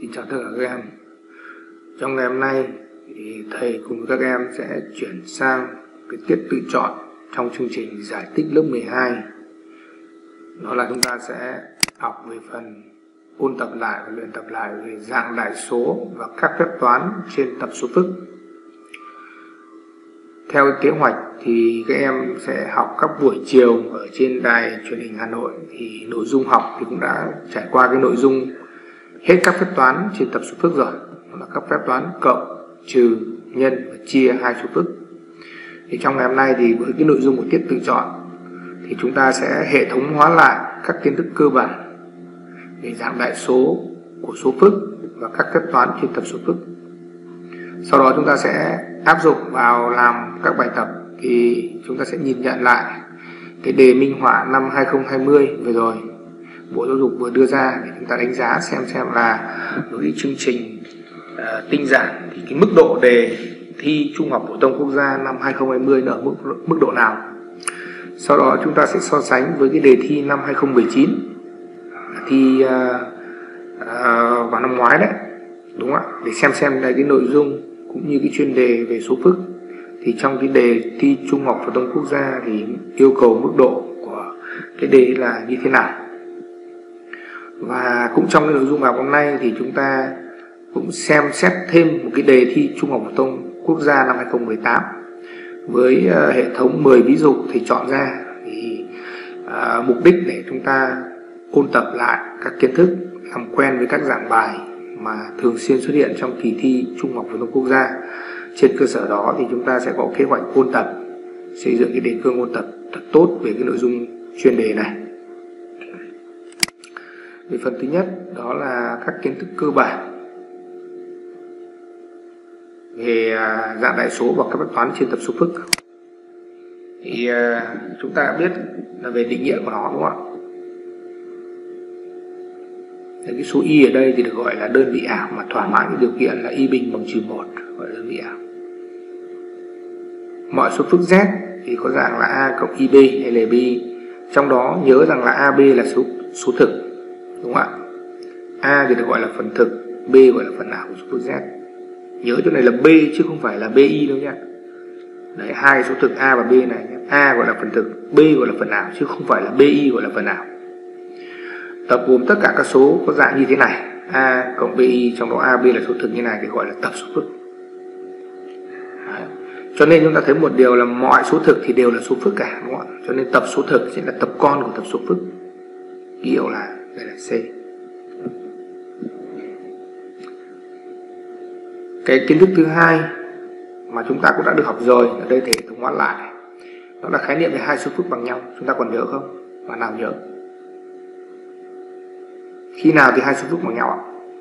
Xin chào tất cả các em. Trong ngày hôm nay thì thầy cùng các em sẽ chuyển sang cái tiết tự chọn trong chương trình giải tích lớp 12. Đó là chúng ta sẽ học về phần ôn tập lại và luyện tập lại về dạng đại số và các phép toán trên tập số phức. Theo kế hoạch thì các em sẽ học các buổi chiều ở trên đài truyền hình Hà Nội, thì nội dung học thì cũng đã trải qua cái nội dung hết các phép toán trên tập số phức rồi. Đó là các phép toán cộng, trừ, nhân và chia hai số phức. Thì trong ngày hôm nay thì với cái nội dung của tiết tự chọn thì chúng ta sẽ hệ thống hóa lại các kiến thức cơ bản về dạng đại số của số phức và các phép toán trên tập số phức. Sau đó chúng ta sẽ áp dụng vào làm các bài tập, thì chúng ta sẽ nhìn nhận lại cái đề minh họa năm 2020 vừa rồi Bộ Giáo dục vừa đưa ra để chúng ta đánh giá xem là đối với chương trình tinh giản thì cái mức độ đề thi Trung học phổ thông quốc gia năm 2020 ở mức độ nào. Sau đó chúng ta sẽ so sánh với cái đề thi năm 2019 thi vào năm ngoái đấy, đúng không ạ, để xem là cái nội dung cũng như cái chuyên đề về số phức thì trong cái đề thi Trung học phổ thông quốc gia thì yêu cầu mức độ của cái đề là như thế nào. Và cũng trong cái nội dung học hôm nay thì chúng ta cũng xem xét thêm một cái đề thi Trung học phổ thông quốc gia năm 2018 với hệ thống 10 ví dụ thầy chọn ra, thì mục đích để chúng ta ôn tập lại các kiến thức, làm quen với các dạng bài mà thường xuyên xuất hiện trong kỳ thi Trung học phổ thông quốc gia. Trên cơ sở đó thì chúng ta sẽ có kế hoạch ôn tập, xây dựng cái đề cương ôn tập thật tốt về cái nội dung chuyên đề này. Về phần thứ nhất đó là các kiến thức cơ bản về dạng đại số và các phép toán trên tập số phức. Thì chúng ta đã biết là về định nghĩa của nó, đúng không ạ? Cái số y ở đây thì được gọi là đơn vị ảo mà thỏa mãn điều kiện là y bình bằng trừ 1, gọi là đơn vị ảo. Mọi số phức z thì có dạng là a cộng ib hay là b, trong đó nhớ rằng là ab là số thực, đúng không ạ? A thì được gọi là phần thực, b gọi là phần ảo của số phức z. Nhớ chỗ này là b chứ không phải là bi đâu nhé. Đấy, hai số thực a và b này, a gọi là phần thực, b gọi là phần ảo chứ không phải là bi gọi là phần ảo. Tập gồm tất cả các số có dạng như thế này, a cộng bi, trong đó ab là số thực như này thì gọi là tập số phức. Đấy. Cho nên chúng ta thấy một điều là mọi số thực thì đều là số phức cả, đúng không ạ? Cho nên tập số thực sẽ là tập con của tập số phức. Ký hiệu là đây là C. Cái kiến thức thứ hai mà chúng ta cũng đã được học rồi, ở đây thể thống hóa lại, đó là khái niệm về hai số phức bằng nhau. Chúng ta còn nhớ không? Bạn nào nhớ? Khi nào thì hai số phức bằng nhau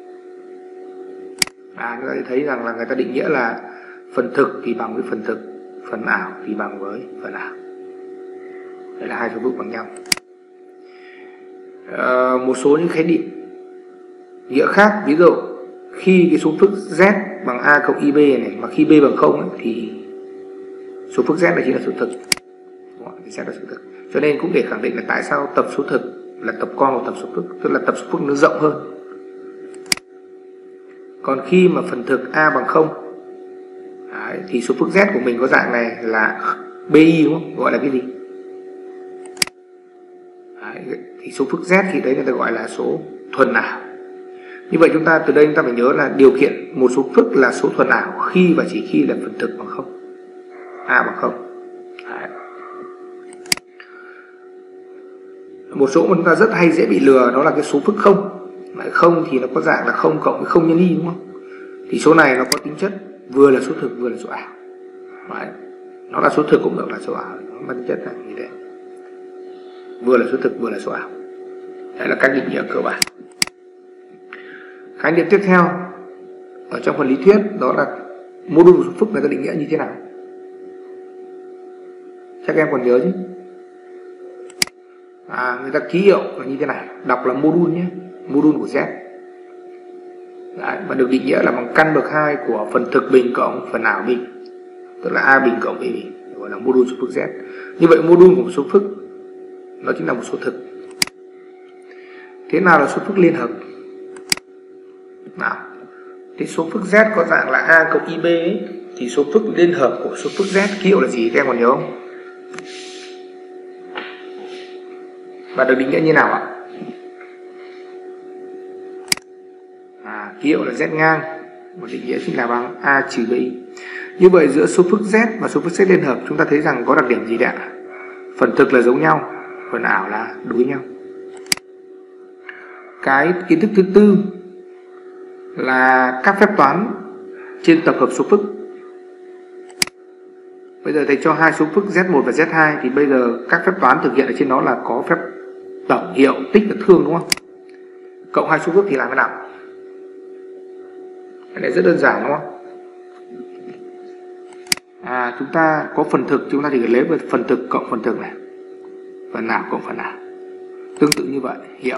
ạ? Chúng ta thấy rằng là người ta định nghĩa là phần thực thì bằng với phần thực, phần ảo thì bằng với phần ảo. Đây là hai số phức bằng nhau. Một số những khái niệm nghĩa khác, ví dụ khi cái số phức z bằng a cộng ib này mà khi b bằng 0 ấy, thì số phức z này chính là số thực. Thì z là số thực. Cho nên cũng để khẳng định là tại sao tập số thực là tập con của tập số phức, tức là tập số phức nó rộng hơn. Còn khi mà phần thực a bằng 0 đấy, thì số phức z của mình có dạng này là bi, đúng không? Gọi là cái gì? Đấy, thì số phức z thì đấy người ta gọi là số thuần ảo. Như vậy chúng ta từ đây chúng ta phải nhớ là điều kiện một số phức là số thuần ảo khi và chỉ khi là phần thực bằng 0, a bằng 0. Đấy. Một số mà chúng ta rất hay dễ bị lừa đó là cái số phức 0. Không thì nó có dạng là 0 cộng với 0 nhân y, đúng không? Thì số này nó có tính chất vừa là số thực vừa là số ảo. Đấy. Nó là số thực cũng được là số ảo, nó có tính chất là như thế. Vừa là số thực vừa là số ảo. Đấy là các định nghĩa cơ bản. Khái niệm tiếp theo ở trong phần lý thuyết đó là mô đun của số phức người ta định nghĩa như thế nào? Chắc em còn nhớ chứ? Người ta ký hiệu là như thế này, đọc là mô đun nhé, mô đun của Z. Đấy, và được định nghĩa là bằng căn bậc 2 của phần thực bình cộng phần ảo bình, tức là a bình cộng b bình, gọi là mô đun số phức Z. Như vậy mô đun của một số phức nó chính là một số thực. Thế nào là số phức liên hợp? Nào, thì số phức Z có dạng là A cộng IB ấy, thì số phức liên hợp của số phức Z ký hiệu là gì các em còn nhớ không? Và được định nghĩa như nào ạ? Ký hiệu là Z ngang, và định nghĩa chính là bằng A trừ BI. Như vậy giữa số phức Z và số phức Z liên hợp chúng ta thấy rằng có đặc điểm gì đấy ạ? Phần thực là giống nhau, phần ảo là đối nhau. Cái kiến thức thứ tư là các phép toán trên tập hợp số phức. Bây giờ thầy cho hai số phức Z1 và Z2 thì bây giờ các phép toán thực hiện ở trên đó là có phép tổng hiệu, tích và thương, đúng không? Cộng hai số phức thì làm thế nào? Cái này rất đơn giản, đúng không? Chúng ta có phần thực, chúng ta chỉ lấy phần thực cộng phần thực này, phần nào cộng phần nào, tương tự như vậy, hiệu.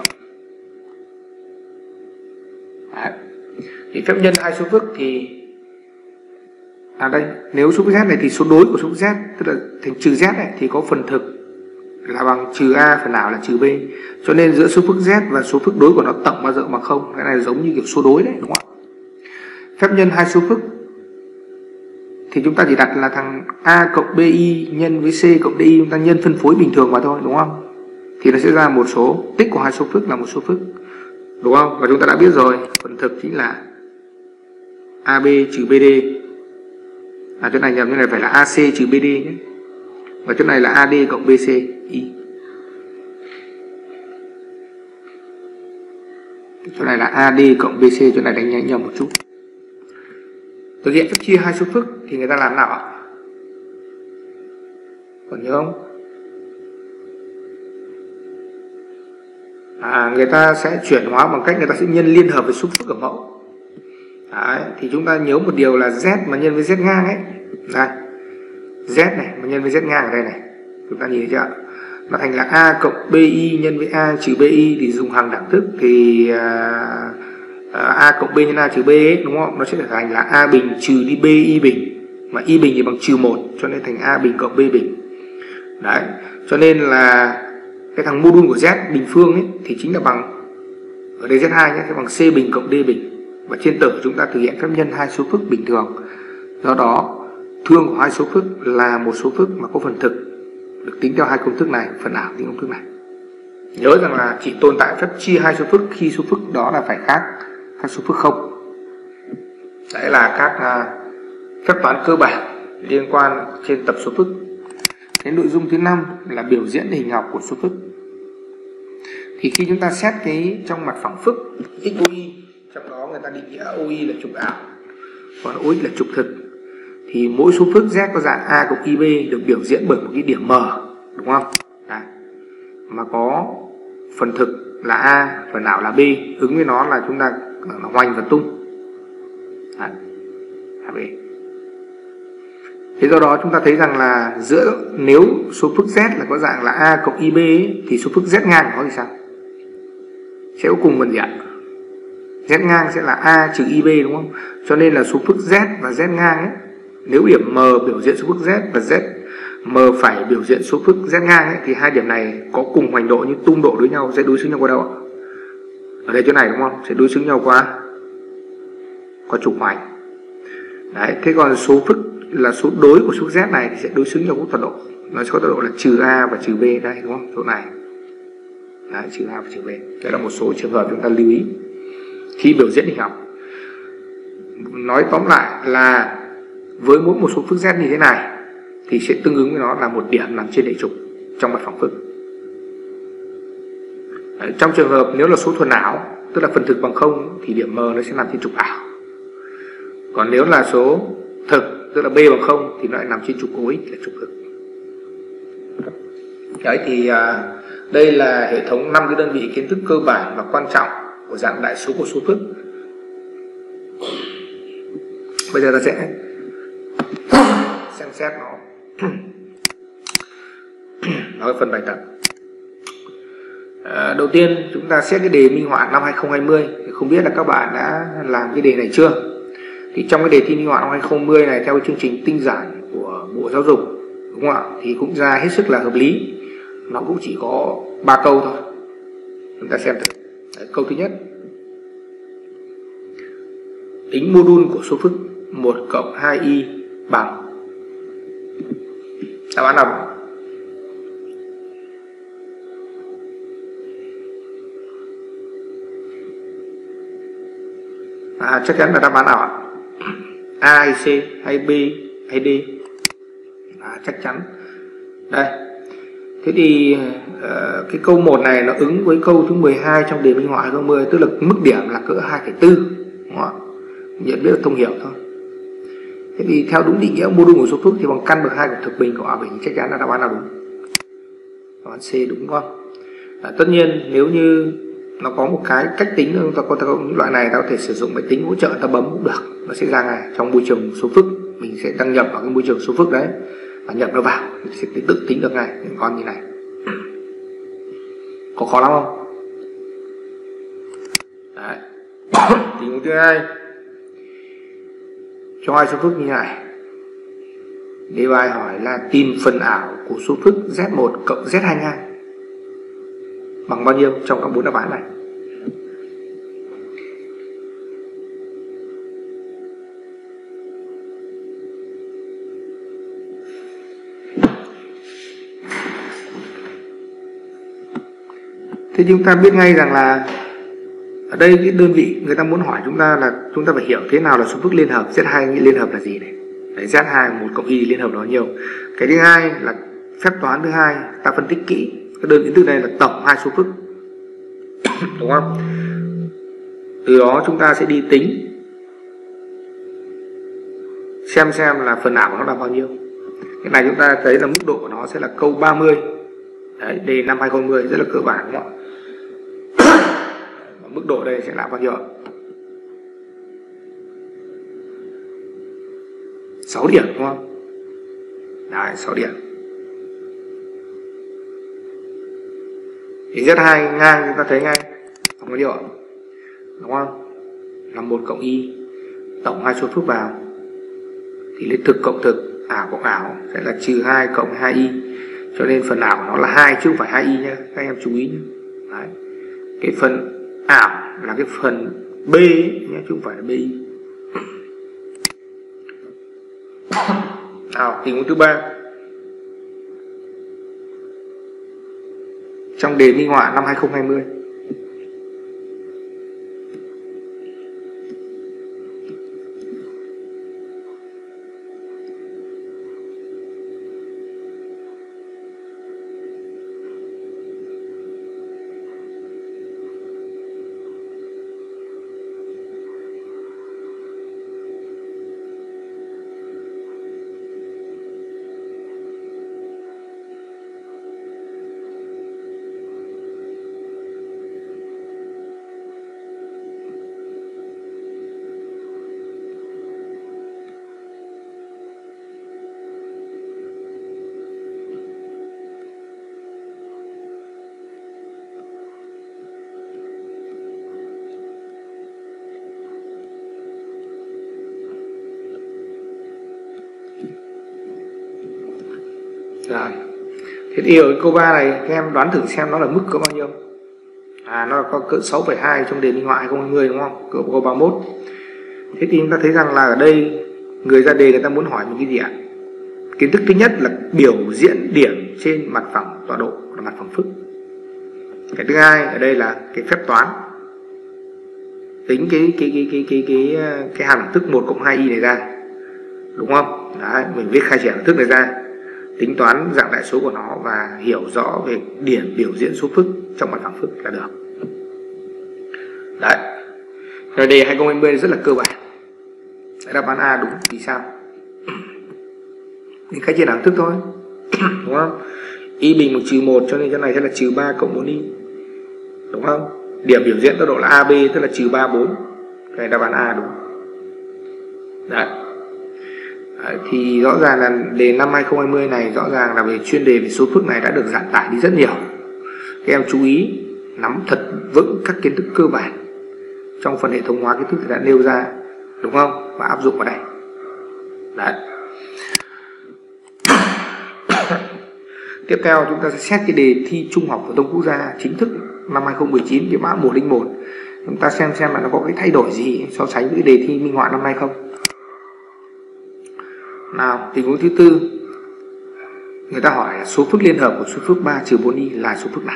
Đấy. Thì phép nhân hai số phức thì đây, nếu số phức Z này thì số đối của số phức Z, tức là thành trừ Z này, thì có phần thực là bằng trừ A, phần nào là trừ B. Cho nên giữa số phức Z và số phức đối của nó tổng bao giờ bằng không. Cái này giống như kiểu số đối đấy, đúng không ạ? Phép nhân hai số phức thì chúng ta chỉ đặt là thằng A cộng BI nhân với C cộng DI, chúng ta nhân phân phối bình thường mà thôi, đúng không? Thì nó sẽ ra một số tích của hai số phức là một số phức, đúng không? Và chúng ta đã biết rồi, phần thực chính là AB trừ BD. Chỗ này nhầm, như này phải là AC trừ BD nhé. Và chỗ này là AD cộng BC I. Chỗ này là AD cộng BC, chỗ này đánh nhánh nhầm một chút. Thực hiện phép chia hai số phức thì người ta làm nào ạ? Còn nhớ không? Người ta sẽ chuyển hóa bằng cách người ta sẽ nhân liên hợp với số phức ở mẫu. Đấy, thì chúng ta nhớ một điều là Z mà nhân với Z ngang ấy. Đây, Z này mà nhân với Z ngang ở đây này, chúng ta nhìn thấy chưa? Nó thành là A cộng BI nhân với A trừ BI, thì dùng hàng đẳng thức thì A cộng B nhân A trừ B ấy, đúng không? Nó sẽ trở thành là A bình trừ đi B Y bình, mà Y bình thì bằng trừ 1, cho nên thành A bình cộng B bình. Đấy, cho nên là cái thằng mô đun của Z bình phương ấy thì chính là bằng, ở đây Z2 nhé, sẽ bằng C bình cộng D bình. Và trên tử chúng ta thực hiện phép nhân hai số phức bình thường. Do đó thương của hai số phức là một số phức mà có phần thực được tính theo hai công thức này, phần ảo tính công thức này. Nhớ rằng là chỉ tồn tại phép chia hai số phức khi số phức đó là phải khác các số phức không. Đấy là các phép toán cơ bản liên quan trên tập số phức. Cái nội dung thứ 5 là biểu diễn hình học của số phức. Thì khi chúng ta xét cái trong mặt phẳng phức XOI, trong đó người ta định nghĩa OI là trục ảo, còn OX là trục thực, thì mỗi số phức Z có dạng A cộng IB được biểu diễn bởi một cái điểm M, đúng không? Đấy. Mà có phần thực là A, phần ảo là B, ứng với nó là chúng ta là hoành và tung. Đấy. B. Thế do đó chúng ta thấy rằng là nếu số phức Z là có dạng là A cộng IB ấy, thì số phức Z ngang của nó thì sao? Sẽ có cùng phần gì ạ? Z ngang sẽ là A trừ IB, đúng không? Cho nên là số phức Z và Z ngang ấy, nếu điểm M biểu diễn số phức Z và M phải biểu diễn số phức Z ngang ấy, thì hai điểm này có cùng hoành độ nhưng tung độ đối nhau, sẽ đối xứng nhau qua đâu ạ? Ở đây chỗ này, đúng không? Sẽ đối xứng nhau qua trục hoành. Đấy, thế còn số phức là số đối của số Z này thì sẽ đối xứng nhau với tọa độ. Nó sẽ có tọa độ là trừ A và trừ B đây, đúng không? Chỗ này. Đấy, trừ A và trừ B. Đây là một số trường hợp chúng ta lưu ý khi biểu diễn hình học. Nói tóm lại là với mỗi một số phức Z như thế này thì sẽ tương ứng với nó là một điểm nằm trên hệ trục trong mặt phẳng phức. Đấy, trong trường hợp nếu là số thuần ảo, tức là phần thực bằng 0, thì điểm M nó sẽ nằm trên trục ảo. Còn nếu là số thực, tức là B bằng 0, thì nó lại nằm trên trục OX là trục thực. Đấy thì đây là hệ thống 5 cái đơn vị kiến thức cơ bản và quan trọng của dạng đại số của số phức. Bây giờ ta sẽ xem xét nó. Nói phần bài tập. Đầu tiên chúng ta xét cái đề minh họa năm 2020. Không biết là các bạn đã làm cái đề này chưa? Thì trong cái đề thi minh họa năm 2020 này theo cái chương trình tinh giản của Bộ Giáo dục, đúng không ạ? Thì cũng ra hết sức là hợp lý. Nó cũng chỉ có 3 câu thôi. Chúng ta xem thử. Đấy, câu thứ nhất. tính module của số phức 1 cộng 2y bằng đáp án nào? Chắc chắn là đáp án nào ạ? A hay C hay B hay D? Chắc chắn. Đây. Thế thì cái câu 1 này nó ứng với câu thứ 12 trong đề minh họa 2020, tức là mức điểm là cỡ 2,4, đúng không ạ? Nhận biết là thông hiểu thôi. Thế thì theo đúng định nghĩa module của số phức thì bằng căn bậc 2 của thực bình của A bình, chắc chắn là đáp án nào đúng? Đáp án C đúng không? Tất nhiên nếu như nó có một cái cách tính, chúng ta có những loại này ta có thể sử dụng máy tính hỗ trợ, ta bấm cũng được, nó sẽ ra ngay trong môi trường số phức. Mình sẽ đăng nhập vào cái môi trường số phức đấy và nhập nó vào, mình sẽ tự tính được ngay những con như này. Có khó lắm không? Đấy. Tình huống thứ hai, cho hai số phức như này, đề bài hỏi là tìm phần ảo của số phức Z1 cộng Z2 ngang bằng bao nhiêu trong các 4 đáp án này. Thế chúng ta biết ngay rằng là ở đây cái đơn vị người ta muốn hỏi chúng ta là chúng ta phải hiểu thế nào là số phức liên hợp. Z2 liên hợp là gì này? Đấy, Z2 1 cộng y liên hợp nó nhiều. Cái thứ hai là phép toán thứ hai, ta phân tích kỹ cái đơn vị từ này là tổng hai số phức đúng không? Từ đó chúng ta sẽ đi tính xem là phần ảo của nó là bao nhiêu. Cái này chúng ta thấy là mức độ của nó sẽ là câu 30. Đấy, đề năm 2020 rất là cơ bản đúng không ạ? Mức độ đây sẽ là bao nhiêu? 6 điểm đúng không? Đấy, 6 điểm. Thì Z2 ngang chúng ta thấy ngay bằng bao nhiêu ạ? Đúng không? Là 1 cộng y, tổng hai số phức vào thì lấy thực cộng thực, ảo cộng ảo sẽ là trừ 2 cộng 2y. Cho nên phần ảo của nó là 2 chứ không phải 2y nhé, các em chú ý nhé. Đấy. Cái phần ảo là cái phần B ấy, nhé, chứ không phải là BI. Nào, tình huống thứ 3. Trong đề minh họa năm 2020. Rồi. Thế thì ở câu 3 này các em đoán thử xem nó là mức cỡ bao nhiêu. Nó có cỡ 6,2 trong đề minh họa 2020 đúng không? Cỡ câu 31. Thế thì chúng ta thấy rằng là ở đây người ra đề người ta muốn hỏi một cái gì ạ? Kiến thức thứ nhất là biểu diễn điểm trên mặt phẳng tọa độ là mặt phẳng phức. Cái thứ hai ở đây là cái phép toán tính cái hàm đẳng thức 1 cộng 2y này ra, đúng không? Đấy, mình viết khai triển đẳng thức này ra, tính toán dạng đại số của nó và hiểu rõ về điểm biểu diễn số phức trong mặt phẳng phức là được. Đấy. Rồi đề 2020 rất là cơ bản. Đáp án A đúng. Vì sao? Mình khai triển đẳng thức thôi. Đúng không? Y bình 1 trừ 1 cho nên cái này sẽ là trừ 3 cộng 4y. Đúng không? Điểm biểu diễn tọa độ là AB tức là trừ 3, 4. Cái đáp án A đúng. Đấy. Đấy. Thì rõ ràng là đề năm 2020 này rõ ràng là về chuyên đề về số phức này đã được giảm tải đi rất nhiều. Các em chú ý nắm thật vững các kiến thức cơ bản trong phần hệ thống hóa kiến thức đã nêu ra, đúng không? Và áp dụng vào đây. Đấy. Tiếp theo chúng ta sẽ xét cái đề thi Trung học phổ thông quốc gia chính thức năm 2019 cái mã 101. Chúng ta xem là nó có cái thay đổi gì so sánh với cái đề thi minh họa năm nay không. Nào, tình huống thứ tư, người ta hỏi là số phức liên hợp của số phức 3 trừ 4y là số phức nào?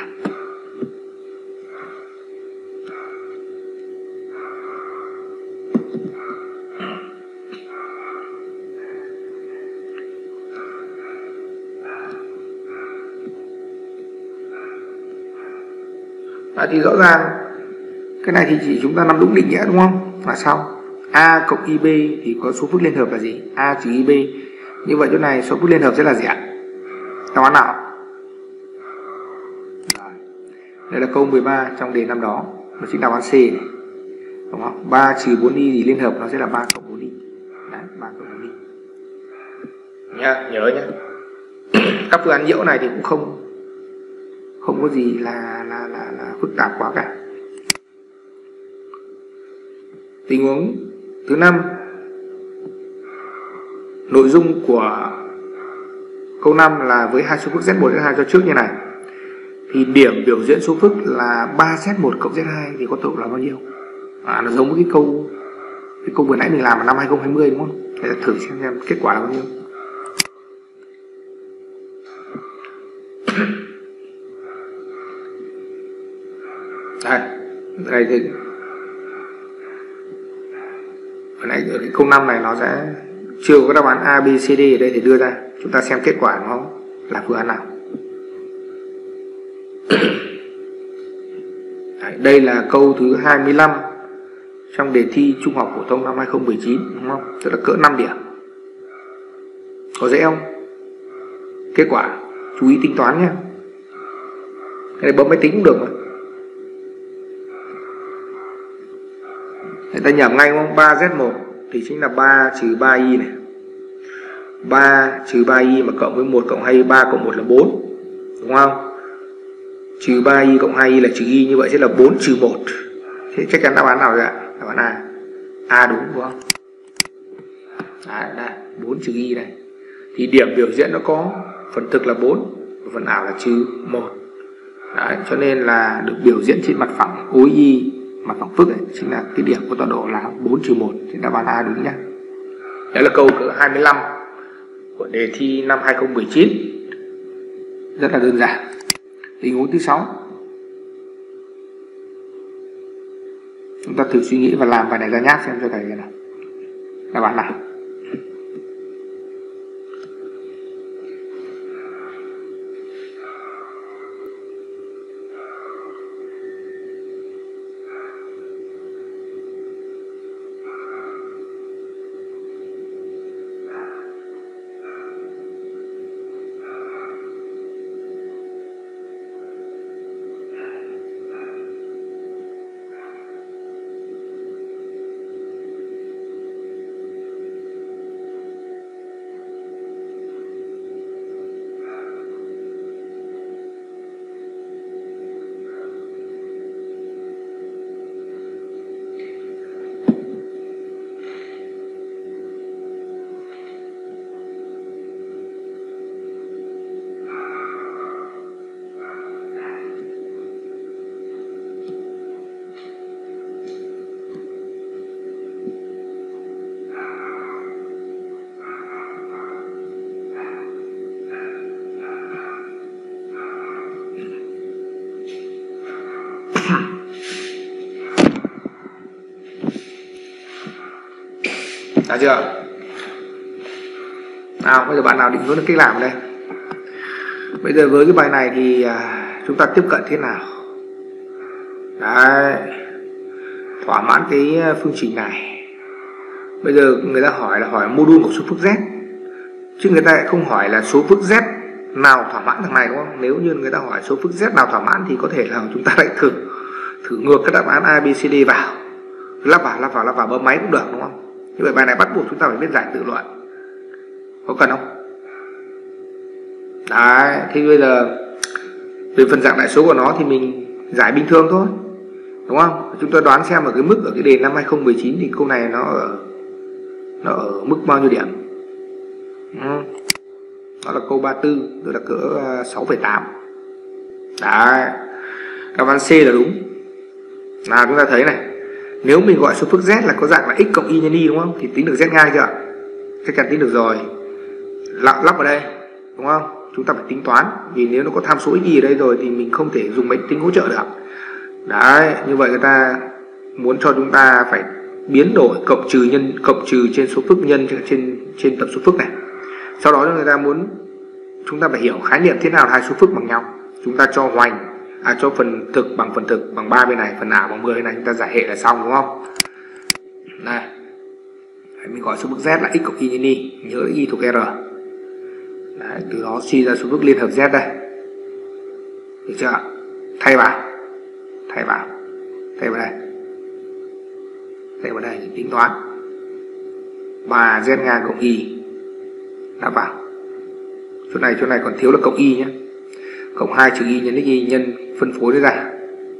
Thì rõ ràng cái này thì chỉ chúng ta nắm đúng định nghĩa đúng không? Là sao? A cộng IB thì có số phức liên hợp là gì? A trừ IB. Như vậy chỗ này số phức liên hợp sẽ là gì ạ? Đáp án nào? Đây là câu 13 trong đề năm đó, nó chính đáp án C này. Đúng không? 3 trừ 4y thì liên hợp nó sẽ là 3 cộng 4y. Đấy, 3 cộng 4y. Nhớ nhá. Các phương án nhiễu này thì cũng không có gì là phức tạp quá cả. Tình huống thứ 5, nội dung của câu 5 là với hai số phức Z1 Z2 cho trước như này, thì điểm biểu diễn số phức là 3Z1 cộng Z2 thì có tốc độ là bao nhiêu? Nó giống với cái câu vừa nãy mình làm ở năm 2020 đúng không? Để thử xem kết quả là bao nhiêu. Đây thì vừa nãy ở cái câu 5 này nó sẽ chưa có đáp án A, B, C, D ở đây thì đưa ra. Chúng ta xem kết quả nó là phương án nào. Đây là câu thứ 25 trong đề thi Trung học phổ thông năm 2019 đúng không? Tức là cỡ 5 điểm. Có dễ không? Kết quả chú ý tính toán nhé. Cái này bấm máy tính cũng được mà. Người ta nhẩm ngay đúng không? 3Z1 thì chính là 3 trừ 3y này. 3 trừ 3y mà cộng với 1 cộng 2y, 3 cộng 1 là 4. Đúng không? Trừ 3y cộng 2y là trừ y, như vậy sẽ là 4 trừ 1. Thế chắc chắn đáp án nào rồi ạ? Đáp án A. A đúng không? Đây, 4 trừ y này. Thì điểm biểu diễn nó có phần thực là 4, phần ảo là trừ 1. Đấy, cho nên là được biểu diễn trên mặt phẳng ối y, mặt phẳng phức ấy, chính là cái điểm của tọa độ là 4 trừ 1. Thì đáp án A đúng nhá. Đấy là câu cỡ 25 của đề thi năm 2019. Rất là đơn giản. Tình huống thứ 6, chúng ta thử suy nghĩ và làm bài này ra nháp xem cho thầy nào. Đáp án nào? Đã chưa? Nào, bây giờ bạn nào định hướng được cách làm ở đây? Bây giờ với cái bài này thì chúng ta tiếp cận thế nào? Đấy, thỏa mãn cái phương trình này. Bây giờ người ta hỏi là hỏi mô đun của số phức Z, chứ người ta lại không hỏi là số phức Z nào thỏa mãn thằng này, đúng không? Nếu như người ta hỏi số phức Z nào thỏa mãn thì có thể là chúng ta lại thử ngược các đáp án A, B, C, D vào, lắp vào bấm máy cũng được, đúng không? Như vậy bài này bắt buộc chúng ta phải biết giải tự luận. Có cần không? Đấy, thì bây giờ về phần dạng đại số của nó thì mình giải bình thường thôi, đúng không? Chúng ta đoán xem ở cái mức ở cái đề năm 2019 thì câu này nó ở mức bao nhiêu điểm? Đó là câu 34, tức là cỡ 6,8. Đấy, đáp án C là đúng. Nào chúng ta thấy này, nếu mình gọi số phức z là có dạng là x cộng y nhân y đúng không, thì tính được z ngang chưa ạ? Chắc chắn tính được rồi. Lắp vào đây đúng không, chúng ta phải tính toán, vì nếu nó có tham số x y ở đây rồi thì mình không thể dùng máy tính hỗ trợ được. Đấy, như vậy người ta muốn cho chúng ta phải biến đổi cộng trừ trên số phức nhân trên tập số phức này. Sau đó người ta muốn chúng ta phải hiểu khái niệm thế nào là hai số phức bằng nhau. Chúng ta cho cho phần thực bằng 3 bên này, phần ảo bằng 10 bên này, chúng ta giải hệ là xong đúng không? Này, mình gọi số phức z là x cộng y nhân y, nhớ y thuộc r. Đấy, từ đó suy ra số phức liên hợp z đây, được chưa? Thay vào đây thì tính toán 3 z ngang cộng y đáp vào. Chỗ này còn thiếu là cộng y nhé, cộng 2 trừ y nhân x y nhân phân phối nó ra.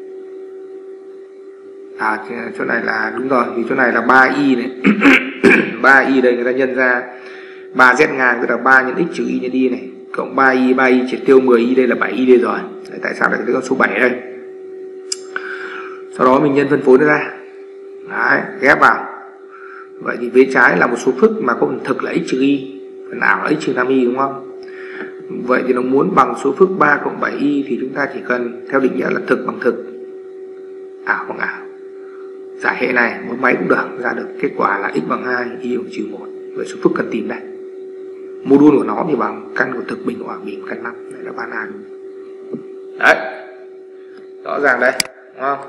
Chỗ này là đúng rồi, vì chỗ này là 3y này 3y đây người ta nhân ra 3 z ngang tức là 3 nhân x trừ y nhân y này, cộng 3y triệt tiêu 10y đây là 7y đây rồi. Đấy, tại sao lại có con số 7 đây? Sau đó mình nhân phân phối nó ra. Đấy, ghép vào. Vậy thì vế trái là một số phức mà có phần thực là x trừ y, phần ảo là x trừ 5y đúng không? Vậy thì nó muốn bằng số phức 3 cộng 7y thì chúng ta chỉ cần theo định nghĩa là thực bằng thực, ảo bằng ảo. Giải hệ này một máy cũng được, ra được kết quả là x bằng 2, y bằng trừ 1. Vậy số phức cần tìm đây. Mô đun của nó thì bằng căn của thực bình hoặc bình căn 5. Đây là bán A. Đấy, rõ ràng đây đúng không?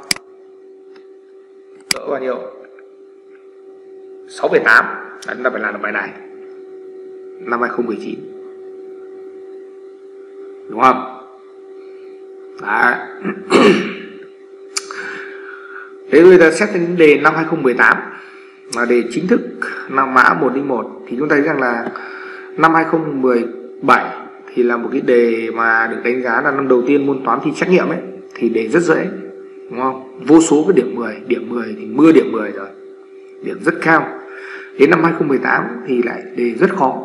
Đỡ bao nhiêu? 6,8. Chúng ta phải làm được bài này năm 2019 đúng không? Đấy. Thế bây giờ xét đến đề năm 2018 là đề chính thức năm mã 101 thì chúng ta thấy rằng là năm 2017 thì là một cái đề mà được đánh giá là năm đầu tiên môn toán thi trắc nghiệm ấy, thì đề rất dễ đúng không? Vô số cái điểm 10 thì mưa điểm 10 rồi, điểm rất cao. Đến năm 2018 thì lại đề rất khó.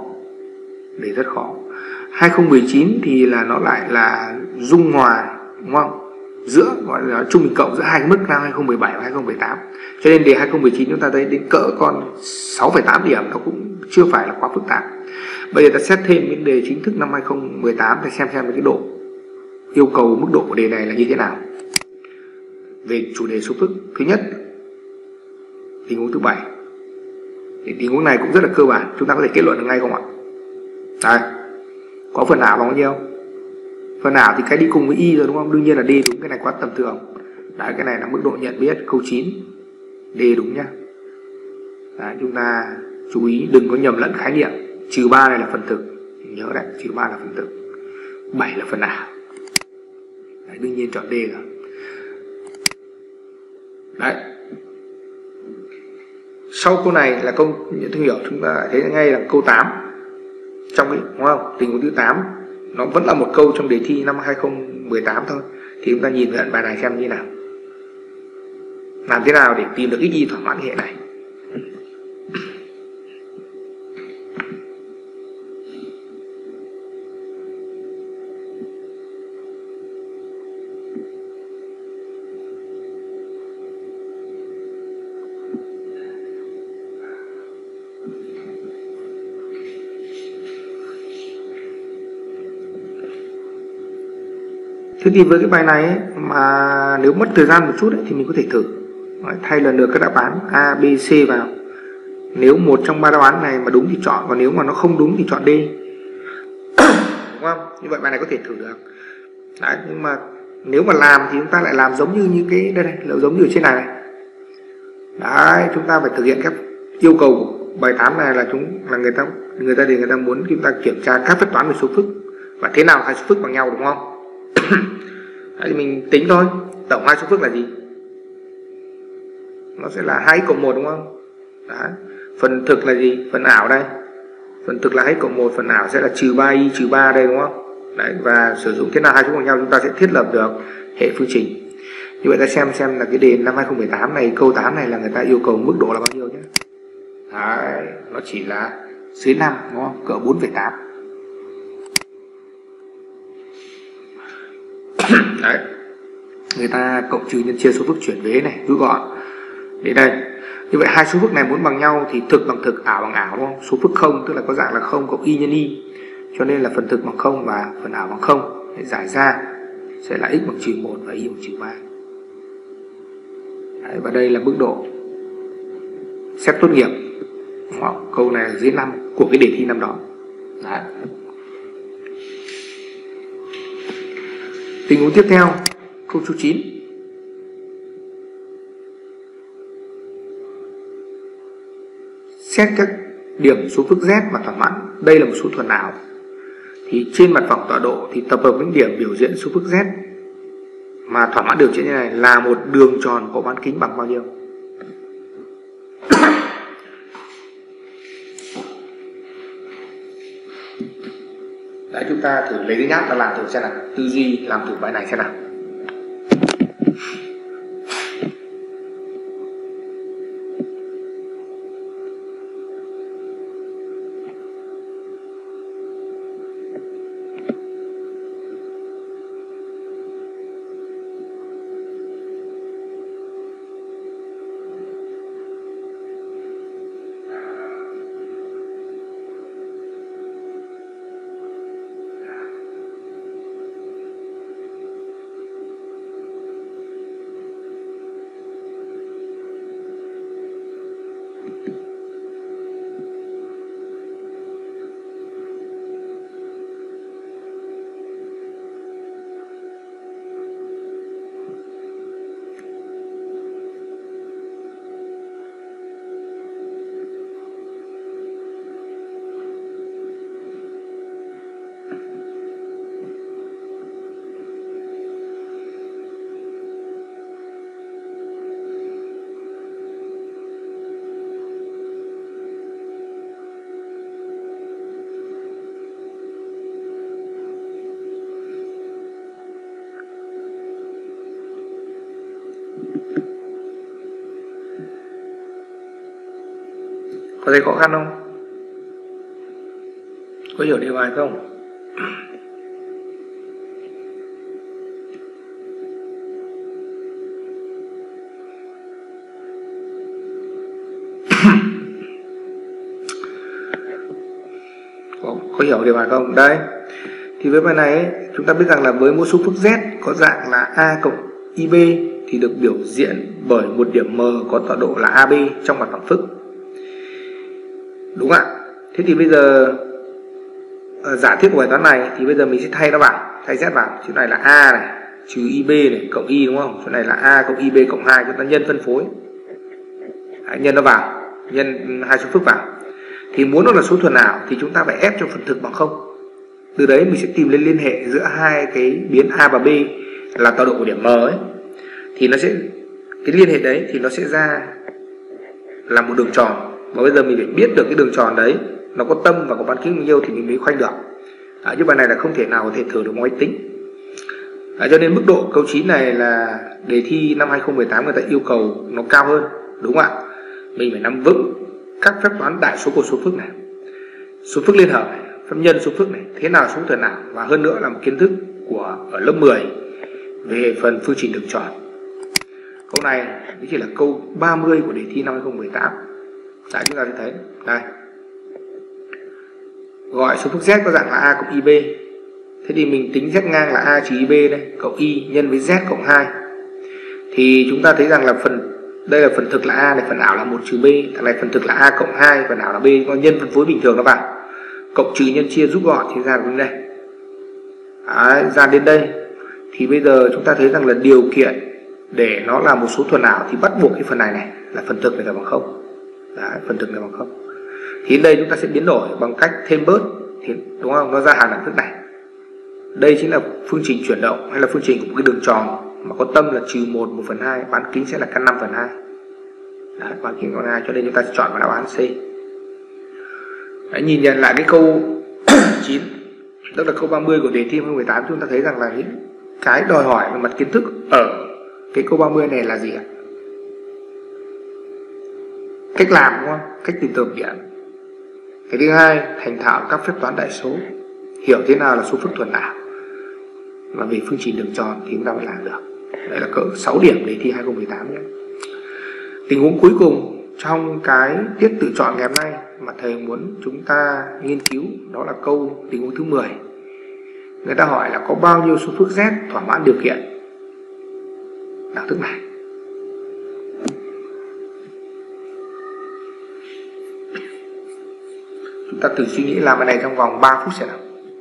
2019 thì là nó lại là dung hòa đúng không? Giữa gọi là trung bình cộng giữa hai cái mức năm 2017 và 2018. Cho nên đề 2019 chúng ta thấy đến cỡ con 6,8 điểm nó cũng chưa phải là quá phức tạp. Bây giờ ta xét thêm những đề chính thức năm 2018 để xem cái độ yêu cầu mức độ của đề này là như thế nào. Về chủ đề số phức, thứ nhất tình huống thứ 7. Thì tình huống này cũng rất là cơ bản, chúng ta có thể kết luận được ngay không ạ? Đây, có phần ảo bằng bao nhiêu? Phần ảo thì cái đi cùng với y rồi đúng không? Đương nhiên là D đúng, cái này quá tầm thường. Đấy, cái này là mức độ nhận biết câu 9. D đúng nhá. Đấy, chúng ta chú ý đừng có nhầm lẫn khái niệm. Trừ 3 này là phần thực, nhớ đấy, trừ 3 là phần thực, 7 là phần ảo. Đấy, đương nhiên chọn D rồi. Đấy, sau câu này là câu nhận thức hiểu, chúng ta thấy ngay là câu 8 trong cái đúng không? Tình huống thứ 8 nó vẫn là một câu trong đề thi năm 2018 thôi. Thì chúng ta nhìn nhận bài này xem như nào, làm thế nào để tìm được x y thỏa mãn hệ này. Thế thì với cái bài này ấy, mà nếu mất thời gian một chút ấy, thì mình có thể thử thay lần lượt các đáp án A, B, C vào. Nếu một trong 3 đáp án này mà đúng thì chọn, còn nếu mà nó không đúng thì chọn D. Đúng không? Như vậy bài này có thể thử được. Đấy, nhưng mà nếu mà làm thì chúng ta lại làm giống như cái đây này, giống như ở trên này. Đấy, chúng ta phải thực hiện các yêu cầu của bài toán này là người ta muốn chúng ta kiểm tra các phép toán về số phức và thế nào hai số phức bằng nhau đúng không? Đấy, thì mình tính thôi, tổng hai số phức là gì? Nó sẽ là 2x cộng 1 đúng không? Đấy. Phần thực là gì? Phần ảo đây. Phần thực là 2x cộng 1, phần ảo sẽ là trừ 3y trừ 3 đây đúng không? Đấy, và sử dụng thế nào hai số bằng nhau chúng ta sẽ thiết lập được hệ phương trình. Như vậy ta xem là cái đề năm 2018 này, câu 8 này là người ta yêu cầu mức độ là bao nhiêu nhé. Đấy, nó chỉ là dưới 5 đúng không? Cỡ 4,8. Đấy. người ta cộng trừ nhân chia số phức chuyển vế này, rút gọn đến đây. Như vậy hai số phức này muốn bằng nhau thì thực bằng thực, ảo bằng ảo, đúng không? Số phức không tức là có dạng là 0 cộng y nhân y, cho nên là phần thực bằng 0 và phần ảo bằng 0. Để giải ra sẽ là x bằng trừ 1 và y bằng trừ 3. Đấy, và đây là mức độ xét tốt nghiệp. Câu này là dưới 5 của cái đề thi năm đó. Đấy. Tình huống tiếp theo, câu số 9. Xét các điểm số phức z mà thỏa mãn. Đây là một số thuần ảo. Thì trên mặt phẳng tọa độ thì tập hợp những điểm biểu diễn số phức z mà thỏa mãn điều kiện như này là một đường tròn có bán kính bằng bao nhiêu? Đấy, chúng ta thử lấy cái nháp và làm thử xem nào, tư duy làm thử bài này xem nào. Có thấy khó khăn không? Có hiểu đề bài không? Có hiểu đề bài không? Đây. Thì với bài này ấy, chúng ta biết rằng là với mỗi số phức z có dạng là a cộng ib thì được biểu diễn bởi một điểm m có tọa độ là ab trong mặt phẳng phức. Đúng ạ. Thế thì bây giờ giả thiết của bài toán này thì bây giờ mình sẽ thay nó vào, thay z vào. Chỗ này là a này trừ ib này cộng y, đúng không? Chỗ này là a cộng ib cộng 2, chúng ta nhân phân phối. Đấy, nhân nó vào, nhân hai số phức vào. Thì muốn nó là số thuần ảo thì chúng ta phải ép cho phần thực bằng 0. Từ đấy mình sẽ tìm lên liên hệ giữa hai cái biến a và b là tọa độ của điểm m ấy. Thì nó sẽ, cái liên hệ đấy thì nó sẽ ra là một đường tròn. Và bây giờ mình phải biết được cái đường tròn đấy nó có tâm và có bán kính bao nhiêu thì mình mới khoanh được. Như bài này là không thể nào có thể thử được máy tính. Cho nên mức độ câu 9 này là đề thi năm 2018 người ta yêu cầu nó cao hơn, đúng không ạ? Mình phải nắm vững các phép toán đại số của số phức này, số phức liên hợp này, phép nhân số phức này, thế nào số thuần ảo, và hơn nữa là một kiến thức của ở lớp 10 về phần phương trình đường tròn. Câu này chỉ là câu 30 của đề thi năm 2018. Đấy, chúng ta thấy đây, gọi số phức z có dạng là a cộng ib. Thế thì mình tính z ngang là a trừ ib đây cộng y nhân với z cộng 2. Thì chúng ta thấy rằng là đây là phần thực là a này, phần ảo là 1 trừ b, thằng này phần thực là a cộng 2, phần ảo là b, có nhân phân phối bình thường nó vào. Cộng trừ nhân chia rút gọn thì ra đến đây. Đấy, ra đến đây thì bây giờ chúng ta thấy rằng là điều kiện để nó là một số thuần ảo thì bắt buộc cái phần này là phần thực này là bằng 0. Đấy, phần thực này bằng 0. Thì đây chúng ta sẽ biến đổi bằng cách thêm bớt, thì đúng không? Nó ra hàng đẳng thức này. Đây chính là phương trình chuyển động hay là phương trình của một cái đường tròn mà có tâm là trừ 1, 1/2, bán kính sẽ là căn 5/2. Đấy, bán kính căn 2, cho nên chúng ta sẽ chọn vào đáp án C. Đấy, nhìn nhận lại cái câu 9, tức là câu 30 của đề thi 2018, chúng ta thấy rằng là những cái đòi hỏi về mặt kiến thức ở cái câu 30 này là gì ạ? Cách làm, đúng không? Cách tìm tầm điểm. Cái thứ hai, thành thạo các phép toán đại số, hiểu thế nào là số phức thuần ảo, và về phương trình đường tròn thì chúng ta mới làm được. Đấy là cỡ 6 điểm đề thi 2018 nhé. Tình huống cuối cùng trong cái tiết tự chọn ngày hôm nay mà thầy muốn chúng ta nghiên cứu, đó là câu tình huống thứ 10. Người ta hỏi là có bao nhiêu số phức Z thỏa mãn điều kiện đẳng thức này. Chúng ta thử suy nghĩ làm cái này trong vòng 3 phút xem nào.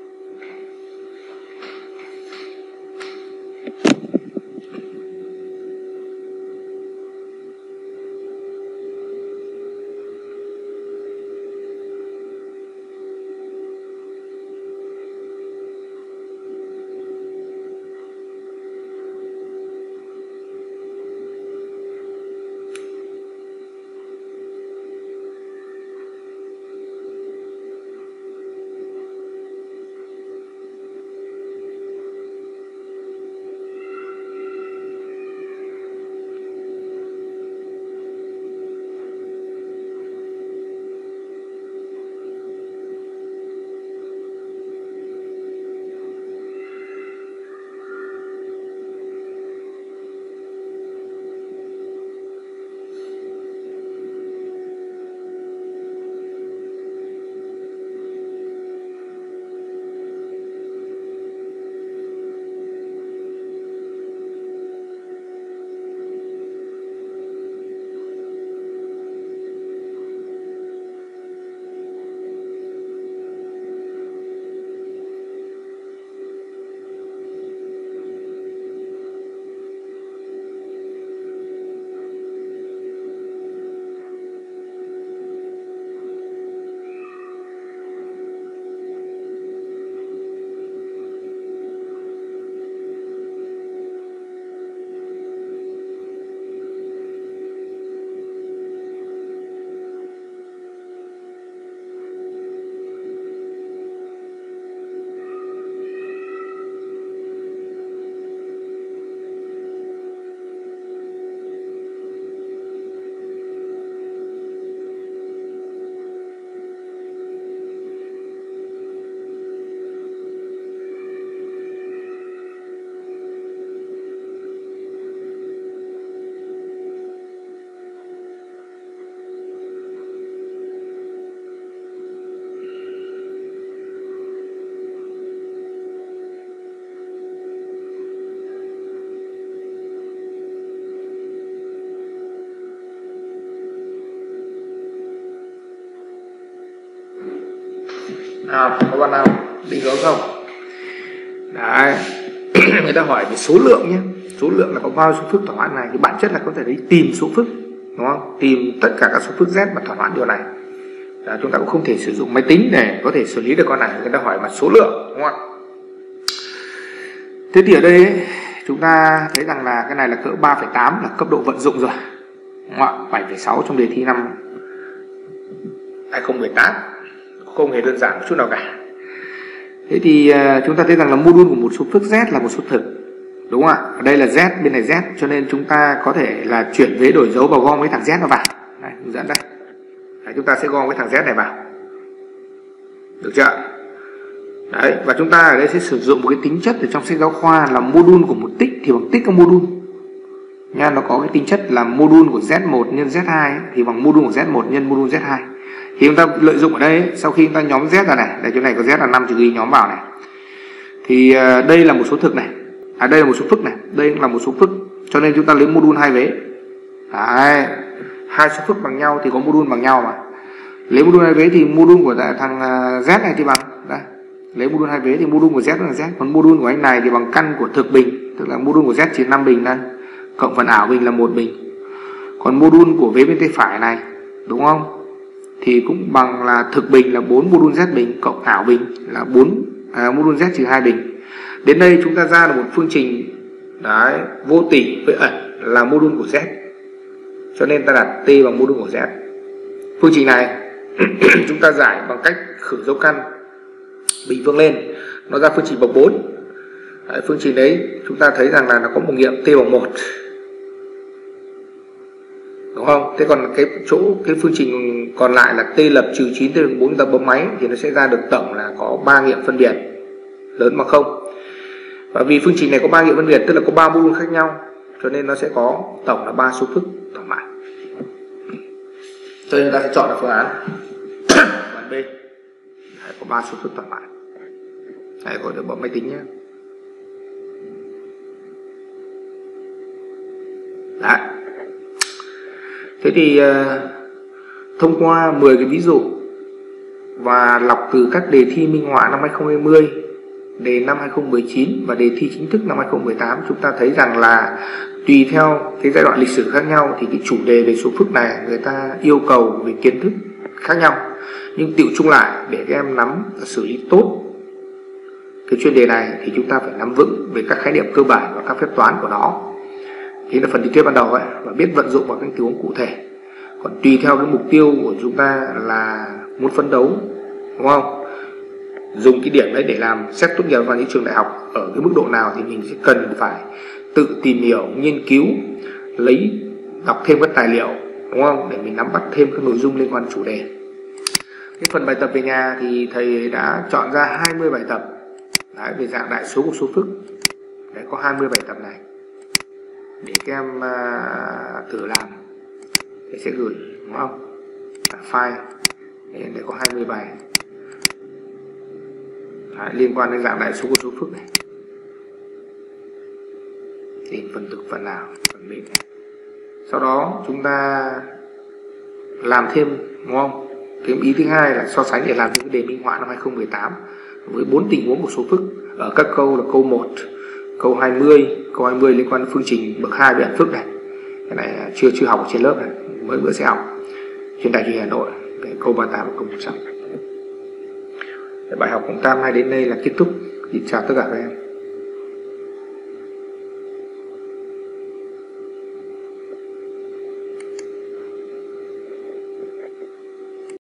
Có bạn nào định hướng không? Đấy. Người ta hỏi về số lượng nhé. Số lượng là có bao nhiêu số phức thỏa mãn này. Thì bản chất là có thể đi tìm số phức, đúng không? Tìm tất cả các số phức Z mà thỏa mãn điều này. Đó, chúng ta cũng không thể sử dụng máy tính để có thể xử lý được con này. Người ta hỏi mặt số lượng, đúng không ạ? Thế thì ở đây ấy, chúng ta thấy rằng là cái này là cỡ 3,8 là cấp độ vận dụng rồi, đúng không ạ? 7,6 trong đề thi năm 2018, không hề đơn giản một chút nào cả. Thế thì chúng ta thấy rằng là mô đun của một số phức Z là một số thực, đúng không ạ? Ở đây là Z, bên này Z, cho nên chúng ta có thể là chuyển vế đổi dấu và gom cái thằng Z nó vào. Đây, hướng dẫn đây. Đấy, chúng ta sẽ gom cái thằng Z này vào, được chưa? Đấy, và chúng ta ở đây sẽ sử dụng một cái tính chất ở trong sách giáo khoa là mô đun của một tích thì bằng tích các mô đun nha. Nó có cái tính chất là mô đun của Z1 nhân Z2 ấy, thì bằng mô đun của Z1 nhân mô đun Z2. Thì chúng ta lợi dụng ở đây ấy, sau khi chúng ta nhóm Z ra này, đây chỗ này có Z là 5 trừ ghi nhóm vào này, thì đây là một số thực này, đây là một số phức này, đây cũng là một số phức, cho nên chúng ta lấy mô đun hai vế. Đấy, hai số phức bằng nhau thì có mô đun bằng nhau mà. Lấy mô đun hai vế thì mô đun của thằng Z này thì bằng đây. Lấy mô đun hai vế thì mô đun của Z là Z, còn mô đun của anh này thì bằng căn của thực bình, tức là mô đun của Z chỉ 5 bình đây, cộng phần ảo bình là 1 bình. Còn mô đun của vế bên tay phải này, đúng không? Thì cũng bằng là thực bình là 4 mô đun Z bình cộng ảo bình là 4 mô đun Z trừ 2 bình. Đến đây chúng ta ra được một phương trình đấy, vô tỉ với ẩn là mô đun của Z. Cho nên ta đặt T bằng mô đun của Z. Phương trình này chúng ta giải bằng cách khử dấu căn bình phương lên, nó ra phương trình bậc 4. Đấy, phương trình đấy chúng ta thấy rằng là nó có một nghiệm T bằng 1, đúng không? Thế còn cái phương trình còn lại là T lập trừ 9 T bằng 4, ta bấm máy thì nó sẽ ra được tổng là có 3 nghiệm phân biệt lớn bằng 0. Và vì phương trình này có 3 nghiệm phân biệt, tức là có 3 mol khác nhau, cho nên nó sẽ có tổng là 3 số thức thỏa mãn. Cho nên ta sẽ chọn là phương án bản B. Đấy, có 3 số thức thỏa mãn. Đấy, gọi được bỏ máy tính nhé. Đấy. Thế thì thông qua 10 cái ví dụ và lọc từ các đề thi minh họa năm 2020, đề năm 2019 và đề thi chính thức năm 2018, chúng ta thấy rằng là tùy theo cái giai đoạn lịch sử khác nhau thì cái chủ đề về số phức này người ta yêu cầu về kiến thức khác nhau. Nhưng tựu chung lại, để các em nắm và xử lý tốt cái chuyên đề này thì chúng ta phải nắm vững về các khái niệm cơ bản và các phép toán của nó. Thế là phần lý thuyết ban đầu ấy, và biết vận dụng vào các tình huống cụ thể. Còn tùy theo cái mục tiêu của chúng ta là muốn phấn đấu, đúng không? Dùng cái điểm đấy để làm xét tốt nghiệp vào những trường đại học ở cái mức độ nào thì mình sẽ cần phải tự tìm hiểu, nghiên cứu, đọc thêm các tài liệu, đúng không? Để mình nắm bắt thêm các nội dung liên quan chủ đề. Cái phần bài tập về nhà thì thầy đã chọn ra 20 bài tập đấy, về dạng đại số của số phức. Đấy, có 20 bài tập này để các em thử làm. Thầy sẽ gửi, đúng không? File để có 20 bài đấy, liên quan đến dạng đại số của số phức này. Tìm phần thực, phần nào, phần mệnh này. Sau đó chúng ta làm thêm, đúng không? Cái ý thứ hai là so sánh để làm những đề minh họa năm 2018 với 4 tình huống của số phức. Ở các câu là câu 1, câu 20, câu 20 liên quan đến phương trình bậc 2 về hạnh phức này. Cái này chưa học ở trên lớp này, mới bữa sẽ học trên Đài Truyền hình Hà Nội. Cái câu 38 và câu 100. Bài học của Tam 2 đến đây là kết thúc. Xin chào tất cả các em.